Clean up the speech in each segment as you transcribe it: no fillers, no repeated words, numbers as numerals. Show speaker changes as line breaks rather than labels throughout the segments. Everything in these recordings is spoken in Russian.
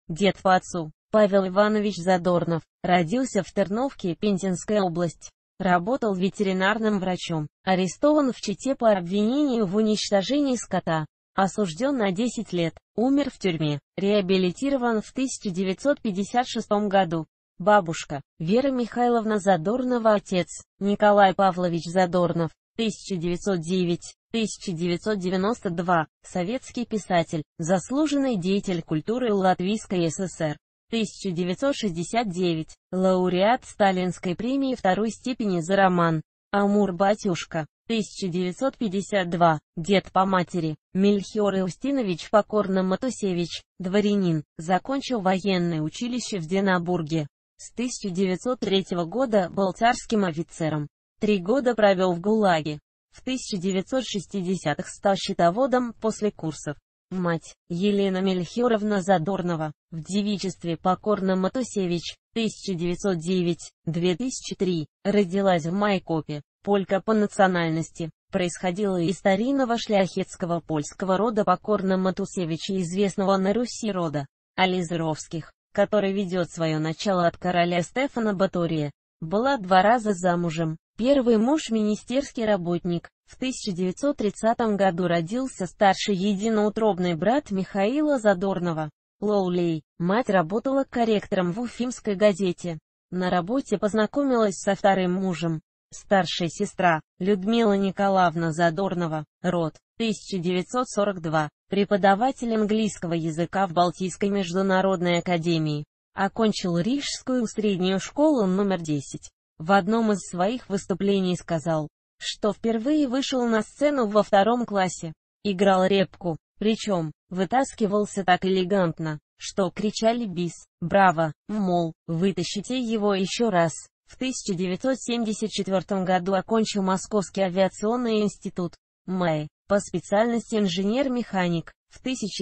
Дед по отцу, Павел Иванович Задорнов, родился в Терновке, Пензенская область. Работал ветеринарным врачом. Арестован в Чите по обвинению в уничтожении скота. Осужден на 10 лет. Умер в тюрьме. Реабилитирован в 1956 году. Бабушка, Вера Михайловна Задорнова. Отец, Николай Павлович Задорнов, 1909-1992, советский писатель, заслуженный деятель культуры Латвийской ССР. 1969, лауреат Сталинской премии второй степени за роман «Амур-батюшка», 1952, дед по матери, Мельхиор Иустинович Покорно-Матусевич, дворянин, закончил военное училище в Динабурге. С 1903 года был царским офицером. 3 года провел в ГУЛАГе. В 1960-х стал счетоводом после курсов. Мать, Елена Мельхиоровна Задорнова, в девичестве Покорно-Матусевич, 1909-2003, родилась в Майкопе, полька по национальности, происходила из старинного шляхетского польского рода Покорно-Матусевича, известного на Руси рода Ализеровских, который ведет свое начало от короля Стефана Батория. Была 2 раза замужем. Первый муж — министерский работник. В 1930 году родился старший единоутробный брат Михаила Задорнова, Лоулей. Мать работала корректором в Уфимской газете. На работе познакомилась со вторым мужем. Старшая сестра, Людмила Николаевна Задорнова, род, 1942, преподаватель английского языка в Балтийской международной академии. Окончил Рижскую среднюю школу номер 10. В одном из своих выступлений сказал, что впервые вышел на сцену во 2 классе. Играл репку, причем, вытаскивался так элегантно, что кричали бис, браво, мол, вытащите его еще раз. В 1974 году окончил Московский авиационный институт, МАЭ, по специальности инженер-механик. В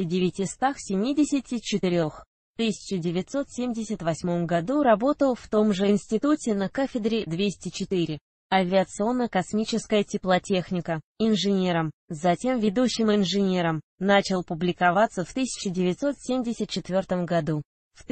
1974-1978 году работал в том же институте на кафедре 204, авиационно-космическая теплотехника, инженером, затем ведущим инженером, начал публиковаться в 1974 году. В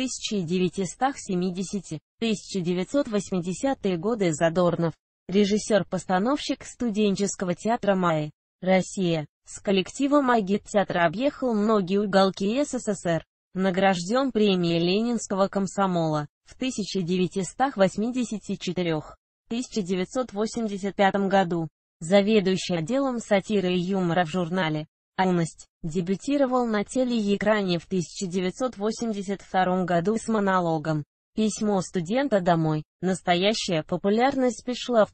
1970-1980-е годы Задорнов, режиссер-постановщик студенческого театра МАЭ, Россия, с коллективом Агиттеатра объехал многие уголки СССР, награжден премией Ленинского комсомола, в 1984-1985 году, заведующий отделом сатиры и юмора в журнале «Юность», дебютировал на телеэкране в 1982 году с монологом «Письмо студента домой». Настоящая популярность пришла в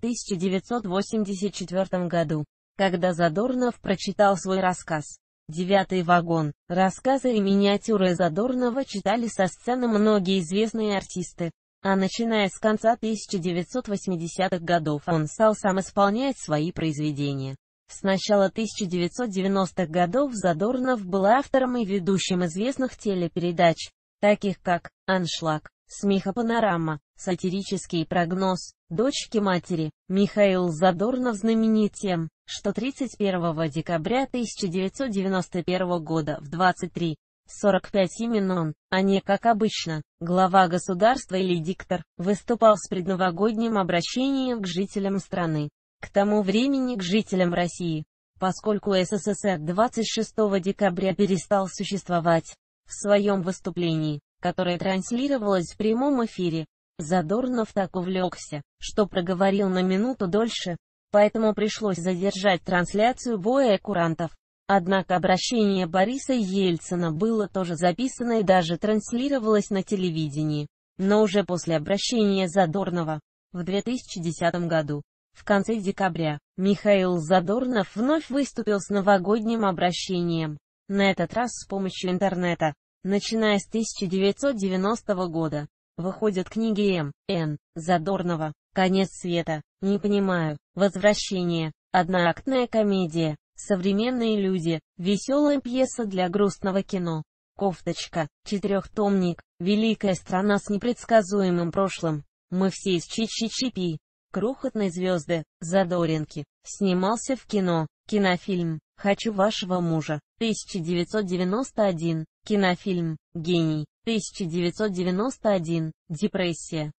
1984 году, когда Задорнов прочитал свой рассказ «Девятый вагон». Рассказы и миниатюры Задорнова читали со сцены многие известные артисты, а начиная с конца 1980-х годов он стал сам исполнять свои произведения. С начала 1990-х годов Задорнов был автором и ведущим известных телепередач, таких как «Аншлаг», «Смехопанорама», «Сатирический прогноз», «Дочки матери». Михаил Задорнов знаменит тем, что 31 декабря 1991 года в 23:45 именно он, а не как обычно, глава государства или диктор, выступал с предновогодним обращением к жителям страны. К тому времени к жителям России, поскольку СССР 26 декабря перестал существовать, в своем выступлении, которое транслировалось в прямом эфире, Задорнов так увлекся, что проговорил на минуту дольше, поэтому пришлось задержать трансляцию боя курантов. Однако обращение Бориса Ельцина было тоже записано и даже транслировалось на телевидении, но уже после обращения Задорнова, в 2010 году. В конце декабря, Михаил Задорнов вновь выступил с новогодним обращением, на этот раз с помощью интернета. Начиная с 1990 года, выходят книги Н. Задорнова, «Конец света», «Не понимаю», «Возвращение», одноактная комедия, «Современные люди», веселая пьеса для грустного кино, «Кофточка», 4-томник, «Великая страна с непредсказуемым прошлым», «Мы все из Чичи-Чипи», «Крохотные звезды», «Задоринки», снимался в кино, кинофильм «Хочу вашего мужа», 1991, кинофильм «Гений», 1991. Депрессия.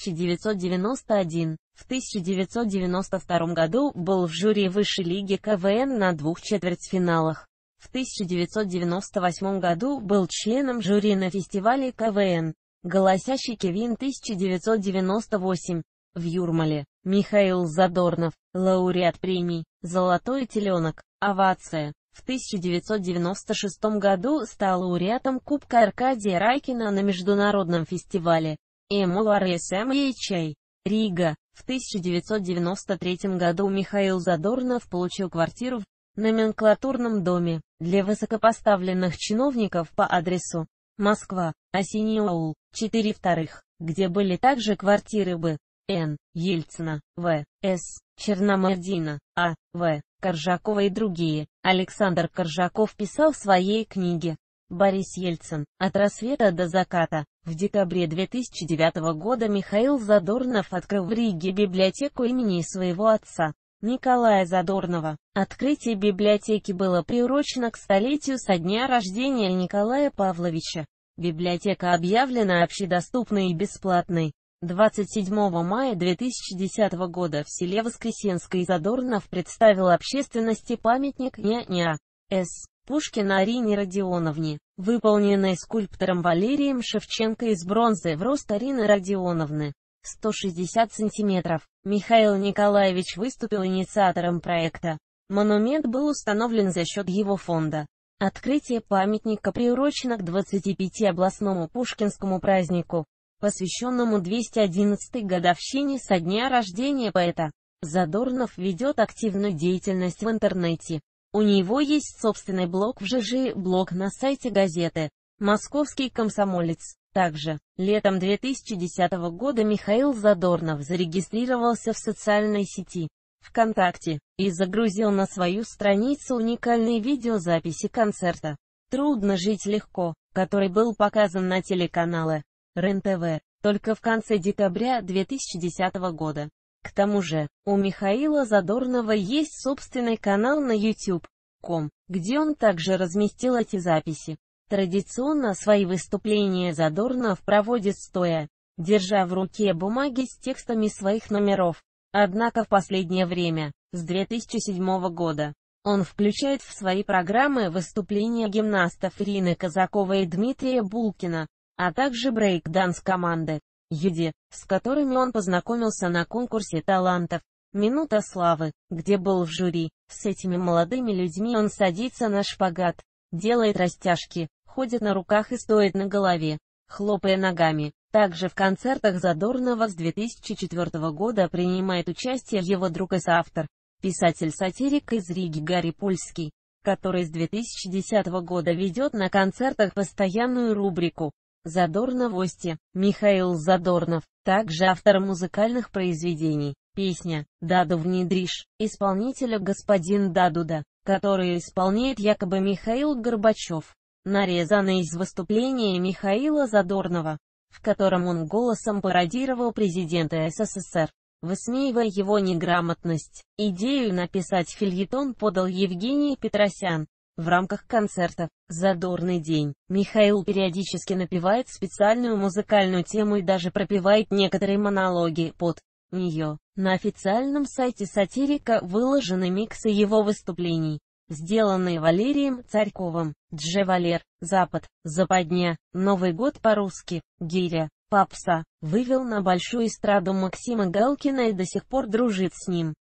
1991. В 1992 году был в жюри Высшей лиги КВН на 2 четвертьфиналах. В 1998 году был членом жюри на фестивале КВН «Голосящий Кевин» 1998. В Юрмале. Михаил Задорнов, лауреат премий «Золотой теленок», «Овация». В 1996 году стал лауреатом Кубка Аркадия Райкина на международном фестивале МЛРСМХ Рига. В 1993 году Михаил Задорнов получил квартиру в номенклатурном доме для высокопоставленных чиновников по адресу Москва, Осиний аул, 4/2, где были также квартиры Б. Н. Ельцина, В. С. Черномырдина, А. В. Коржакова и другие. Александр Коржаков писал в своей книге «Борис Ельцин. От рассвета до заката». В декабре 2009 года Михаил Задорнов открыл в Риге библиотеку имени своего отца, Николая Задорнова. Открытие библиотеки было приурочено к столетию со дня рождения Николая Павловича. Библиотека объявлена общедоступной и бесплатной. 27 мая 2010 года в селе Воскресенской Задорнов представил общественности памятник ня.ня. С. Пушкина Арине Родионовне, выполненный скульптором Валерием Шевченко из бронзы в рост Арины Родионовны. 160 сантиметров. Михаил Николаевич выступил инициатором проекта. Монумент был установлен за счет его фонда. Открытие памятника приурочено к 25 областному пушкинскому празднику, посвященному 211-й годовщине со дня рождения поэта. Задорнов ведет активную деятельность в интернете. У него есть собственный блог в ЖЖ, блог на сайте газеты «Московский комсомолец». Также, летом 2010 года Михаил Задорнов зарегистрировался в социальной сети ВКонтакте и загрузил на свою страницу уникальные видеозаписи концерта «Трудно жить легко», который был показан на телеканале РЕН-ТВ только в конце декабря 2010 года. К тому же, у Михаила Задорнова есть собственный канал на YouTube.com, где он также разместил эти записи. Традиционно свои выступления Задорнов проводит стоя, держа в руке бумаги с текстами своих номеров. Однако в последнее время, с 2007 года, он включает в свои программы выступления гимнастов Ирины Казаковой и Дмитрия Булкина, а также брейк-данс команды «Юди», с которыми он познакомился на конкурсе талантов «Минута славы», где был в жюри. С этими молодыми людьми он садится на шпагат, делает растяжки, ходит на руках и стоит на голове, хлопая ногами. Также в концертах Задорнова с 2004 года принимает участие его друг и соавтор, писатель-сатирик из Риги Гарри Польский, который с 2010 года ведет на концертах постоянную рубрику «Задорновости». Михаил Задорнов, также автор музыкальных произведений, песня «Даду внедришь», исполнителя «Господин Дадуда», которую исполняет якобы Михаил Горбачев, нарезанный из выступления Михаила Задорнова, в котором он голосом пародировал президента СССР, высмеивая его неграмотность. Идею написать фельетон подал Евгений Петросян. В рамках концерта «Задорный день» Михаил периодически напевает специальную музыкальную тему и даже пропевает некоторые монологи под нее. На официальном сайте сатирика выложены миксы его выступлений, сделанные Валерием Царьковым. Дж. Валер, Запад, Западня, Новый год по-русски, Гиря, Попса, вывел на большую эстраду Максима Галкина и до сих пор дружит с ним.